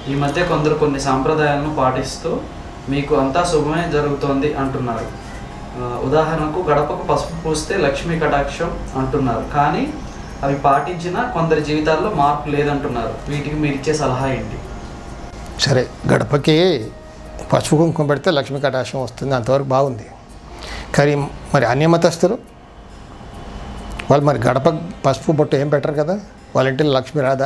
ఈ మధ్య కొందరు కొన్ని సాంప్రదాయాలను పాటిస్తూ మీకు అంతా శుభమే జరుగుతోంది అంటున్నారు. ఉదాహరణకు గడపకు పసుపు పూస్తే లక్ష్మీ కటాక్షం అంటున్నారు, కానీ అవి పాటించిన కొందరి జీవితాల్లో మార్పు లేదంటున్నారు. వీటికి మీరు ఇచ్చే సలహా ఏంటి? సరే, గడపకి పసుపు కుంకుమ పెడితే లక్ష్మీ కటాక్షం వస్తుంది, అంతవరకు బాగుంది. కానీ మరి అన్యమతస్థులు వాళ్ళు మరి గడప పసుపు బొట్టు ఏం పెట్టరు కదా, వాళ్ళ ఇంటిలో లక్ష్మి రాదా?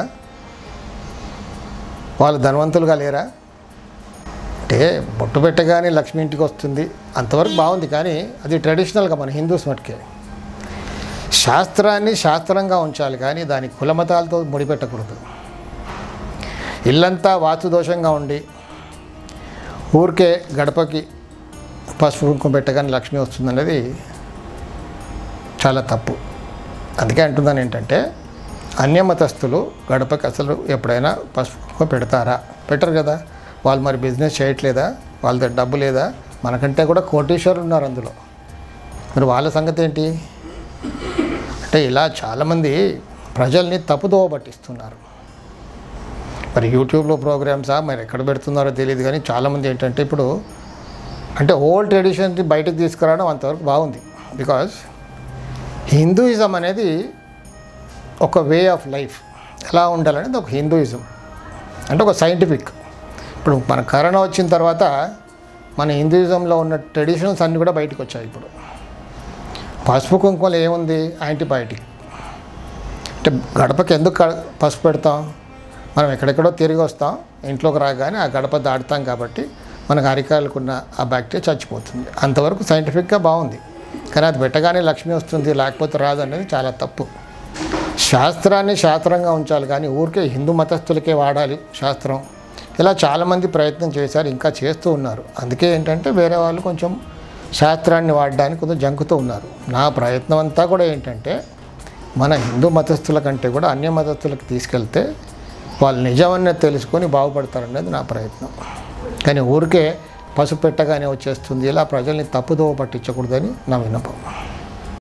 వాళ్ళు ధనవంతులుగా లేరా? అంటే బొట్టు పెట్టగానే లక్ష్మి ఇంటికి వస్తుంది, అంతవరకు బాగుంది. కానీ అది ట్రెడిషనల్గా మన హిందూస్ మటుకే. శాస్త్రాన్ని శాస్త్రంగా ఉంచాలి, కానీ దాని కులమతాలతో ముడిపెట్టకూడదు. ఇల్లంతా వాస్తుదోషంగా ఉండి ఊరికే గడపకి పసుపు కుంకుమ పెట్టగానే లక్ష్మి వస్తుంది అనేది చాలా తప్పు. అందుకే అంటున్నాను ఏంటంటే, అన్యమతస్థులు గడపకి అసలు ఎప్పుడైనా పసుపు కుంకుమ పెడతారా? పెట్టరు కదా. వాళ్ళు మరి బిజినెస్ చేయట్లేదా? వాళ్ళ దగ్గర డబ్బు లేదా? మనకంటే కూడా కోటీశ్వరులు ఉన్నారు అందులో. మరి వాళ్ళ సంగతి ఏంటి? అంటే ఇలా చాలామంది ప్రజల్ని తప్పుదోవ పట్టిస్తున్నారు. మరి యూట్యూబ్లో ప్రోగ్రామ్సా మరి ఎక్కడ పెడుతున్నారో తెలియదు, కానీ చాలామంది ఏంటంటే ఇప్పుడు అంటే ఓల్డ్ ట్రెడిషన్ని బయటకు తీసుకురావడం అంతవరకు బాగుంది. బికాజ్ హిందూయిజం అనేది ఒక వే ఆఫ్ లైఫ్, ఎలా ఉండాలనేది ఒక హిందూయిజం అంటే ఒక సైంటిఫిక్. ఇప్పుడు మన కరోనా వచ్చిన తర్వాత మన హిందూయిజంలో ఉన్న ట్రెడిషన్స్ అన్నీ కూడా బయటకు వచ్చాయి. ఇప్పుడు పసుపు కుంకుమలో ఏముంది? యాంటీబయాటిక్. అంటే గడపకి ఎందుకు పసుపు పెడతాం? మనం ఎక్కడెక్కడో తిరిగి వస్తాం, ఇంట్లోకి రాగానే ఆ గడప దాటుతాం కాబట్టి మనకు అరికాలకున్న ఆ బ్యాక్టీరియా చచ్చిపోతుంది. అంతవరకు సైంటిఫిక్గా బాగుంది. కానీ అది పెట్టగానే లక్ష్మి వస్తుంది, లేకపోతే రాదు అనేది చాలా తప్పు. శాస్త్రాన్ని శాస్త్రంగా ఉంచాలి, కానీ ఊరికే హిందూ మతస్థులకే వాడాలి శాస్త్రం. ఇలా చాలామంది ప్రయత్నం చేశారు, ఇంకా చేస్తూ ఉన్నారు. అందుకే ఏంటంటే వేరే వాళ్ళు కొంచెం శాస్త్రాన్ని వాడడానికి కొంచెం జంకుతూ ఉన్నారు. నా ప్రయత్నం అంతా కూడా ఏంటంటే మన హిందూ మతస్థుల కంటే కూడా అన్య మతస్థులకు తీసుకెళ్తే వాళ్ళు నిజమన్నీ తెలుసుకొని బాగుపడతారనేది నా ప్రయత్నం. కానీ ఊరికే పసుపు పెట్టగానే వచ్చేస్తుంది, ఇలా ప్రజల్ని తప్పుదోవ పట్టించకూడదని నా విన్నపం.